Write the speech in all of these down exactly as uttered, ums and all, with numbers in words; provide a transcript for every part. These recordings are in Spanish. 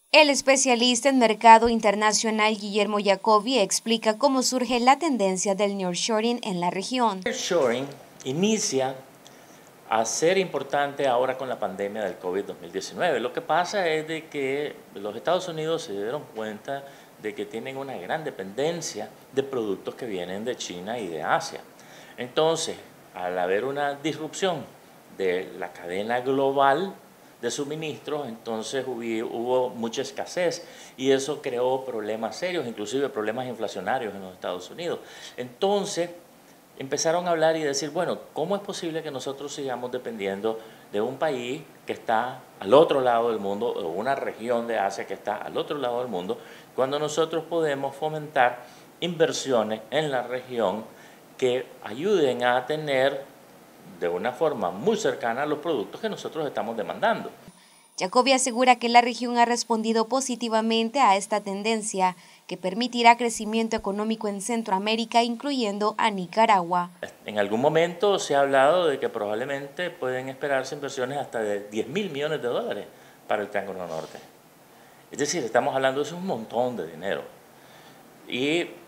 El especialista en mercado internacional Guillermo Jacobi explica cómo surge la tendencia del nearshoring en la región. El nearshoring inicia a ser importante ahora con la pandemia del COVID dos mil diecinueve. Lo que pasa es de que los Estados Unidos se dieron cuenta de que tienen una gran dependencia de productos que vienen de China y de Asia. Entonces, al haber una disrupción de la cadena global de suministros, entonces hubo mucha escasez y eso creó problemas serios, inclusive problemas inflacionarios en los Estados Unidos. Entonces empezaron a hablar y decir, bueno, ¿cómo es posible que nosotros sigamos dependiendo de un país que está al otro lado del mundo, o una región de Asia que está al otro lado del mundo, cuando nosotros podemos fomentar inversiones en la región que ayuden a tener de una forma muy cercana a los productos que nosotros estamos demandando? Jacobi asegura que la región ha respondido positivamente a esta tendencia, que permitirá crecimiento económico en Centroamérica, incluyendo a Nicaragua. En algún momento se ha hablado de que probablemente pueden esperarse inversiones hasta de diez mil millones de dólares para el Triángulo Norte. Es decir, estamos hablando de un montón de dinero. Y eh,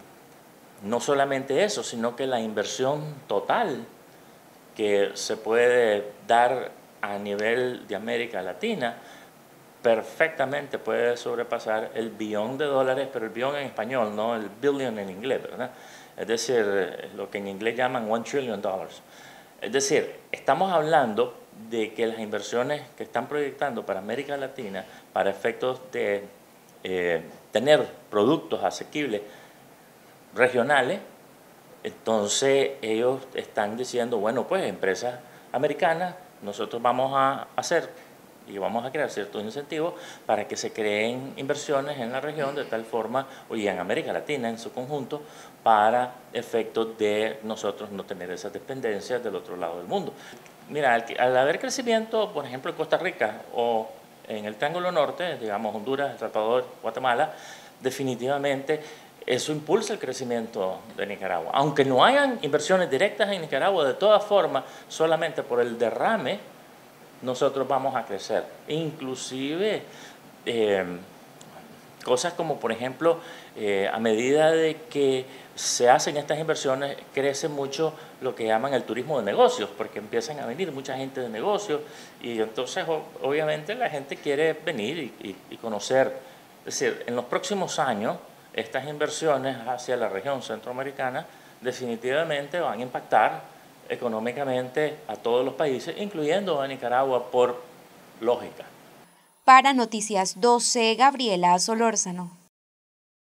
no solamente eso, sino que la inversión total que se puede dar a nivel de América Latina perfectamente puede sobrepasar el billón de dólares, pero el billón en español, no el billion en inglés, ¿verdad? Es decir, lo que en inglés llaman one trillion dollars. Es decir, estamos hablando de que las inversiones que están proyectando para América Latina, para efectos de eh, tener productos asequibles regionales, entonces ellos están diciendo, bueno, pues empresas americanas, nosotros vamos a hacer y vamos a crear ciertos incentivos para que se creen inversiones en la región de tal forma, y en América Latina en su conjunto, para efectos de nosotros no tener esas dependencias del otro lado del mundo. Mira, al, al haber crecimiento, por ejemplo, en Costa Rica o en el Triángulo Norte, digamos Honduras, El Salvador, Guatemala, definitivamente eso impulsa el crecimiento de Nicaragua. Aunque no hayan inversiones directas en Nicaragua, de todas formas, solamente por el derrame, nosotros vamos a crecer. Inclusive, eh, cosas como, por ejemplo, eh, a medida de que se hacen estas inversiones, crece mucho lo que llaman el turismo de negocios, porque empiezan a venir mucha gente de negocios y entonces obviamente la gente quiere venir y, y, y conocer. Es decir, en los próximos años, estas inversiones hacia la región centroamericana definitivamente van a impactar económicamente a todos los países, incluyendo a Nicaragua por lógica. Para Noticias doce, Gabriela Solórzano.